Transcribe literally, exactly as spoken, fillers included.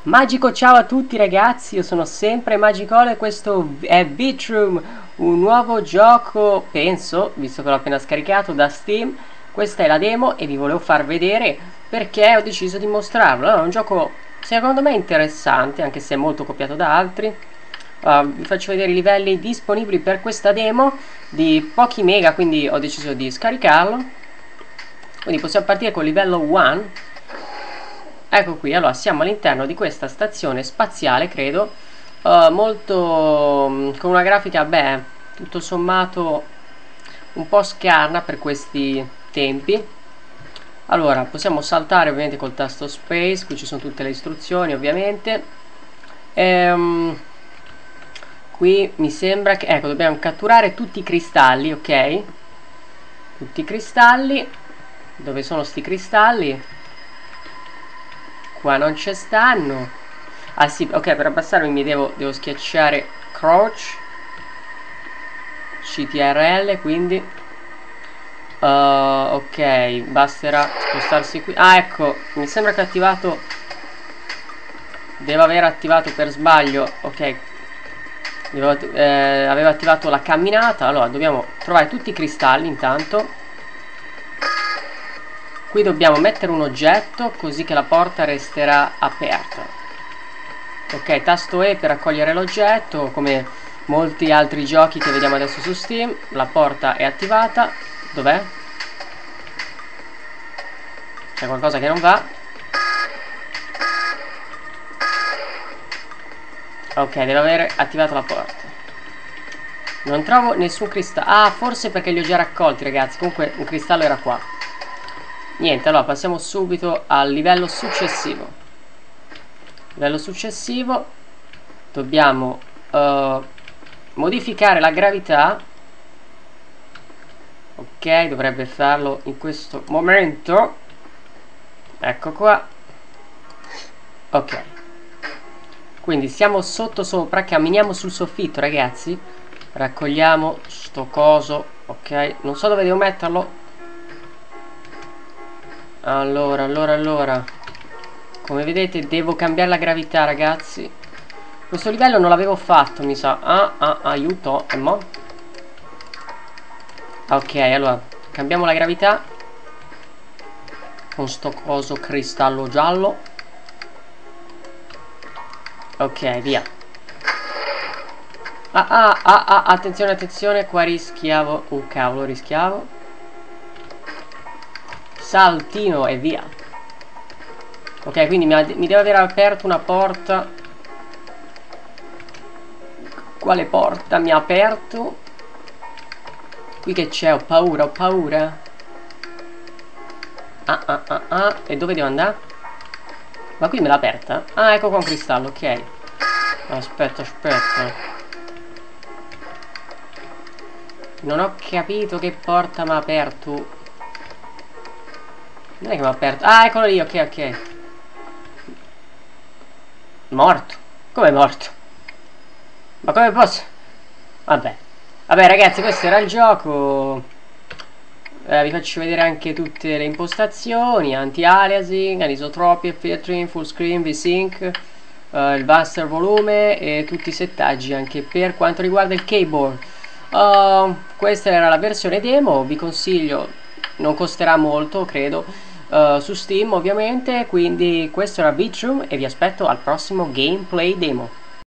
Magico ciao a tutti ragazzi, io sono sempre Magicolo e questo è Beatroom, un nuovo gioco, penso, visto che l'ho appena scaricato da Steam. Questa è la demo e vi volevo far vedere perché ho deciso di mostrarlo. È un gioco secondo me interessante, anche se è molto copiato da altri. Uh, vi faccio vedere i livelli disponibili per questa demo di pochi mega, quindi ho deciso di scaricarlo. Quindi possiamo partire col livello uno. Ecco qui, allora siamo all'interno di questa stazione spaziale, credo, uh, molto um, con una grafica, beh, tutto sommato un po' scarna per questi tempi. Allora, possiamo saltare ovviamente col tasto space, qui ci sono tutte le istruzioni ovviamente. Ehm, qui mi sembra che, ecco, dobbiamo catturare tutti i cristalli, ok? Tutti i cristalli, dove sono sti cristalli? Qua non ci stanno. Ah sì, ok, per abbassarmi mi devo, devo schiacciare crouch C T R L, quindi uh, ok, basterà spostarsi qui. Ah ecco, mi sembra che ho attivato, devo aver attivato per sbaglio, ok, devo, eh, avevo attivato la camminata. Allora dobbiamo trovare tutti i cristalli intanto. Qui dobbiamo mettere un oggetto così che la porta resterà aperta. Ok, tasto E per raccogliere l'oggetto, come molti altri giochi che vediamo adesso su Steam. La porta è attivata. Dov'è? C'è qualcosa che non va. Ok, deve aver attivato la porta. Non trovo nessun cristallo. Ah, forse perché li ho già raccolti, ragazzi. Comunque un cristallo era qua. Niente, allora passiamo subito al livello successivo. Livello successivo dobbiamo uh, modificare la gravità. Ok, dovrebbe farlo in questo momento. Ecco qua. Ok, quindi siamo sotto sopra, camminiamo sul soffitto, ragazzi. Raccogliamo sto coso. Ok, non so dove devo metterlo. Allora, allora, allora come vedete devo cambiare la gravità, ragazzi. Questo livello non l'avevo fatto, mi sa. Ah, ah, aiuto. E mo? Ok, allora cambiamo la gravità con sto coso cristallo giallo. Ok, via. Ah, ah, ah, ah, attenzione, attenzione. Qua rischiavo un cavolo, rischiavo. Saltino e via. Ok, quindi mi, mi deve aver aperto una porta. Quale porta mi ha aperto? Qui che c'è? Ho paura, ho paura. Ah, ah, ah, ah. E dove devo andare? Ma qui me l'ha aperta? Ah, ecco qua un cristallo, ok. Aspetta, aspetta. Non ho capito che porta mi ha aperto. Non è che mi ha aperto. Ah, eccolo lì, ok, ok. Morto? Come morto? Ma come posso? Vabbè. Vabbè ragazzi, questo era il gioco. eh, Vi faccio vedere anche tutte le impostazioni: anti-aliasing, anisotropia, filtering, full screen, V-Sync, eh, il master volume e tutti i settaggi anche per quanto riguarda il keyboard. uh, Questa era la versione demo. Vi consiglio, non costerà molto, credo. Uh, su Steam ovviamente, quindi questo era Beatroom e vi aspetto al prossimo gameplay demo.